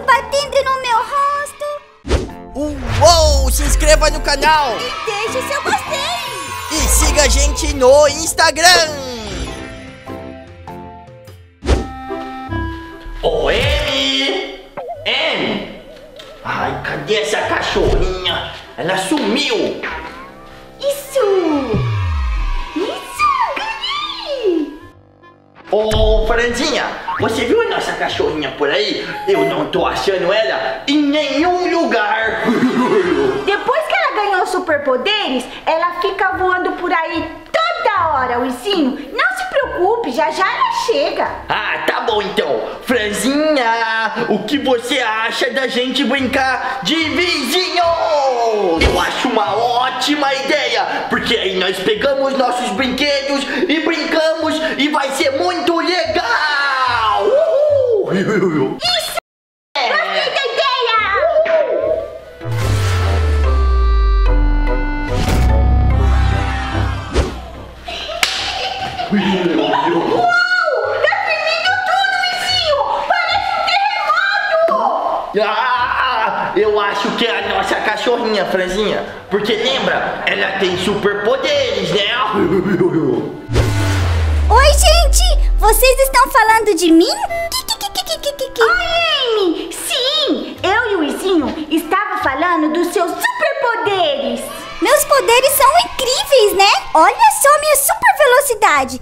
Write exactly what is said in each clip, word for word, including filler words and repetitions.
batendo no meu rosto. Uou, se inscreva no canal. E deixe seu gostei. E siga a gente no Instagram. Ô, Emi! Emi! Ai, cadê essa cachorrinha? Ela sumiu! Isso! Isso! Ganhei! Ô, Franzinha, você viu a nossa cachorrinha por aí? Eu não tô achando ela em nenhum lugar! Depois que ela ganhou superpoderes, ela fica voando por aí toda hora, Luizinho. Não se preocupe, já já ela chega. Ah, tá bom então. Franzinha, o que você acha da gente brincar de vizinho? Eu acho uma ótima ideia, porque aí nós pegamos nossos brinquedos e brincamos e vai ser muito legal! Uhul! Isso! É. Gostei da ideia! Uhul! Ah, eu acho que é a nossa cachorrinha, Franzinha. Porque lembra, ela tem superpoderes, né? Oi, gente! Vocês estão falando de mim? Oi, Amy! Sim! Eu e o Luizinho estava falando dos seus superpoderes. Meus poderes são incríveis, né? Olha só minha super velocidade.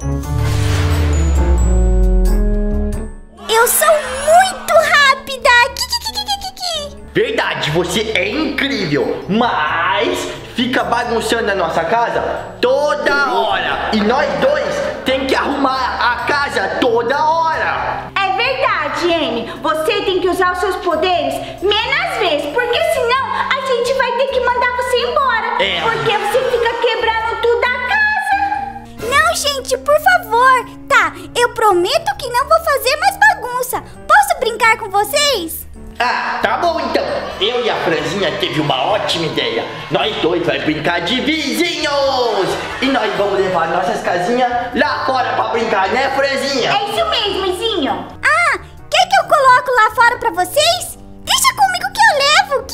Eu sou muito rápida. Verdade, você é incrível, mas fica bagunçando a nossa casa toda hora. E nós dois tem que arrumar a casa toda hora. É verdade, Amy. Você tem que usar os seus poderes menos vezes, porque senão a gente vai ter que mandar você embora. É. Porque você fica quebrando tudo a casa. Não, gente, por favor. Tá, eu prometo que não vou fazer mais bagunça. Posso brincar com vocês? Ah, tá bom então. Eu e a Franzinha teve uma ótima ideia. Nós dois vai brincar de vizinhos. E nós vamos levar nossas casinhas lá fora pra brincar, né, Franzinha? É isso mesmo, Luizinho. Ah, quer que eu coloco lá fora pra vocês? Deixa comigo que eu levo.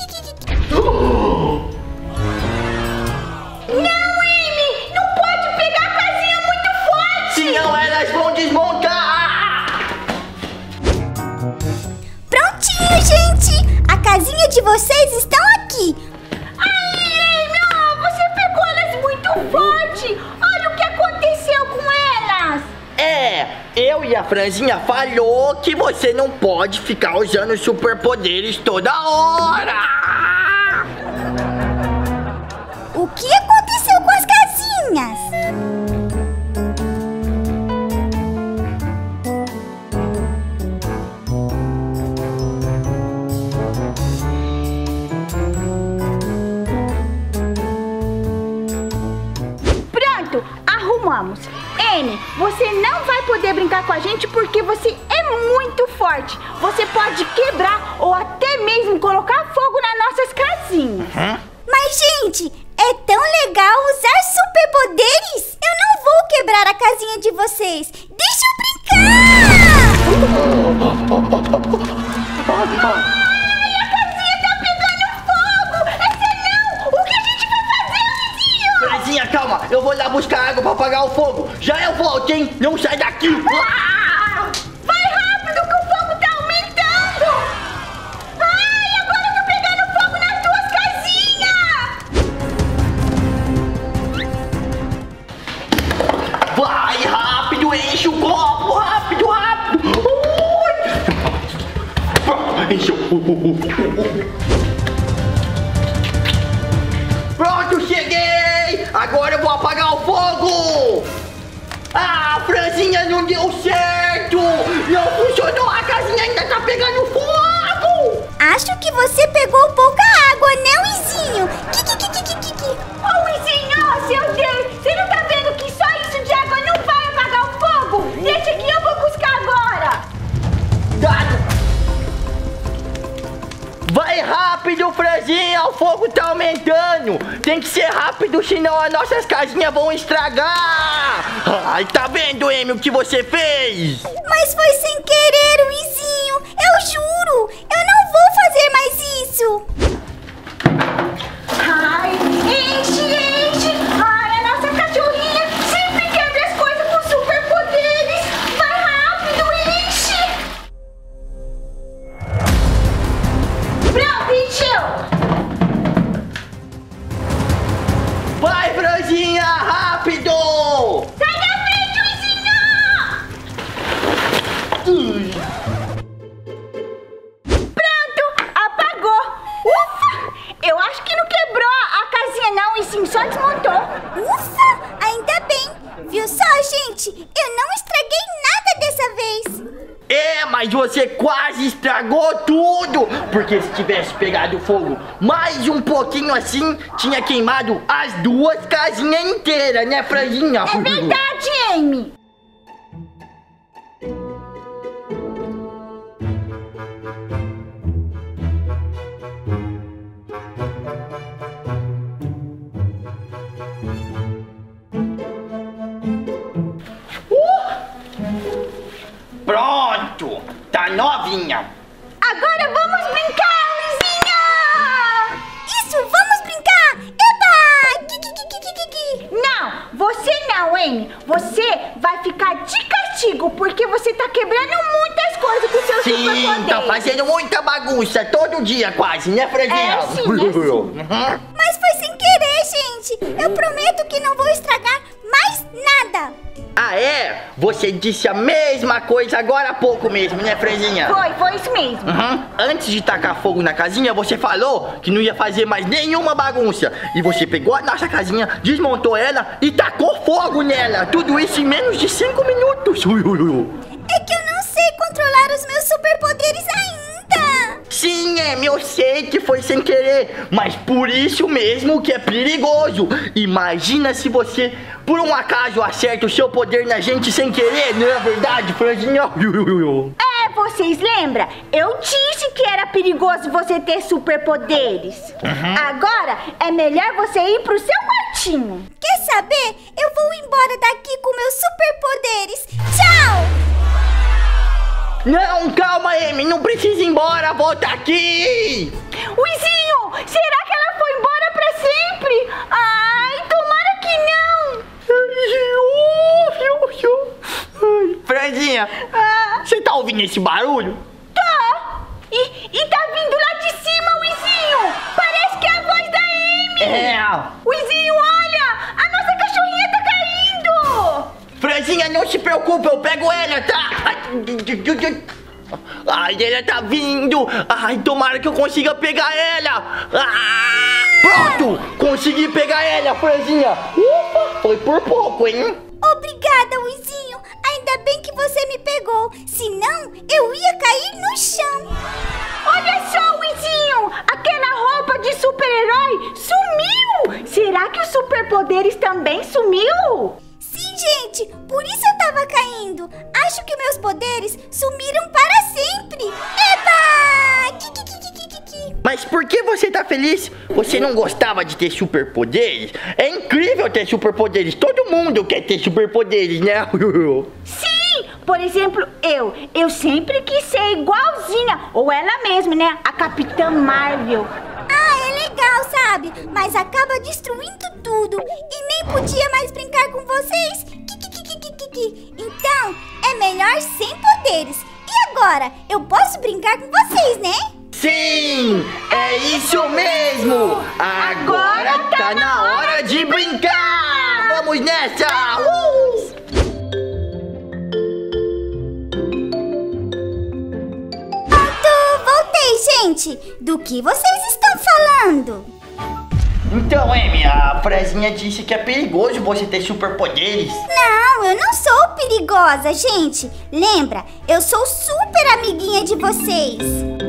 Não, Amy, não pode pegar a casinha muito forte. Senão elas vão desmontar. Prontinho, gente. A casinha de vocês estão aqui. Ai, Amy, oh, você pegou elas muito forte. Olha o que aconteceu com elas. É, eu e a Franzinha falou que você não pode ficar usando superpoderes toda hora. O que aconteceu com as casinhas? Pronto, arrumamos. Amy, você não vai poder brincar com a gente porque você é muito forte. Você pode quebrar ou até mesmo colocar fogo nas nossas casinhas. Hã? Mas, gente, é tão legal usar superpoderes. Eu não vou quebrar a casinha de vocês. Deixa eu brincar! Ai, a casinha tá pegando fogo! Essa não! O que a gente vai fazer, Luizinho? Franzinha, calma, eu vou lá buscar água pra apagar o fogo. Já eu volto, hein? Não sai daqui. Ah! Vai rápido que o fogo tá aumentando! Ai, agora eu tô pegando fogo nas duas casinhas! Vai rápido, enche o copo, rápido, rápido. Ui. Encheu. Pronto, cheguei. Agora eu vou apagar o fogo. Ah, Franzinha, não deu certo. Não funcionou, a casinha ainda tá pegando fogo. Acho que você pegou pouca água, né, Luizinho? Ô, Luizinho, seu Deus, você não tá vendo que só isso de água não vai apagar o fogo? Deixa que eu vou buscar agora. Tá. Vai rápido, Franzinha, o fogo tá aumentando. Tem que ser rápido, senão as nossas casinhas vão estragar. Ai, tá vendo, Amy, o que você fez? Mas foi sem querer, Luizinho. Eu juro. você quase estragou tudo. Porque se tivesse pegado fogo mais um pouquinho assim, tinha queimado as duas casinhas inteiras, né, Franzinha? É verdade, Amy. Pronto, tá novinha. Agora vamos brincar, Luizinha! Isso, vamos brincar! Eba! Ki, ki, ki, ki, ki, ki. Não, você não, Amy. Você vai ficar de castigo, porque você tá quebrando muitas coisas com seus Sim, superpoderes. tá fazendo muita bagunça todo dia quase, né, Franzinha? É sim, é sim. Uhum. Mas foi sem querer, gente. Eu prometo que não vou estragar mais nada. Ah, é? Você disse a mesma coisa agora há pouco mesmo, né, Franzinha? Foi, foi isso mesmo. Uhum. Antes de tacar fogo na casinha, você falou que não ia fazer mais nenhuma bagunça. E você pegou a nossa casinha, desmontou ela e tacou fogo nela. Tudo isso em menos de cinco minutos. Ui, ui, ui. É que eu não sei controlar os meus superpoderes ainda. Sim, Amy, eu sei que foi sem querer, mas por isso mesmo que é perigoso. Imagina se você, por um acaso, acerta o seu poder na gente sem querer, não é verdade, Franzinha? É, vocês lembram? Eu disse que era perigoso você ter superpoderes. Uhum. Agora é melhor você ir pro seu quartinho. Quer saber? Eu vou embora daqui com meus superpoderes. Tchau! Não, calma, Amy, não precisa ir embora, volta aqui! Luizinho, será que ela foi embora pra sempre? Ai, tomara que não! Franzinha, Ah, você tá ouvindo esse barulho? tá! E, e tá vindo lá de cima, Luizinho! Parece que é a voz da Amy! É! Luizinho, olha! A nossa cachorrinha tá caindo! Franzinha, não se preocupe, eu pego ela, tá? Ai, ela tá vindo! Ai, tomara que eu consiga pegar ela! Ah, pronto! Consegui pegar ela, Franzinha! Ufa, foi por pouco, hein? Obrigada, Luizinho. Ainda bem que você me pegou. Senão, eu ia cair no chão. Olha só, Luizinho! Aquela roupa de super-herói sumiu! Será que os superpoderes também sumiu? Sim, gente. Por isso eu tava caindo. Acho que meus poderes sumiram para sempre. Eba! Ki, ki, ki, ki, ki, ki. Mas por que você tá feliz? Você não gostava de ter superpoderes? É incrível ter superpoderes. Todo mundo quer ter superpoderes, né? Sim! Por exemplo, eu. Eu sempre quis ser igualzinha. Ou ela mesma, né? A Capitã Marvel. Ah, é legal, sabe? Mas acaba destruindo tudo. E nem podia mais brincar com vocês. Ki, ki, ki, ki, ki, ki. Então, é melhor sem poderes. E agora? Eu posso brincar com vocês, né? Sim! É isso mesmo! Agora tá na hora de brincar! Vamos nessa! Uh! Pronto, voltei, gente. Do que vocês estão falando? Então, Amy, a Franzinha disse que é perigoso você ter superpoderes. Não, eu não sou perigosa, gente. Lembra, eu sou super amiguinha de vocês.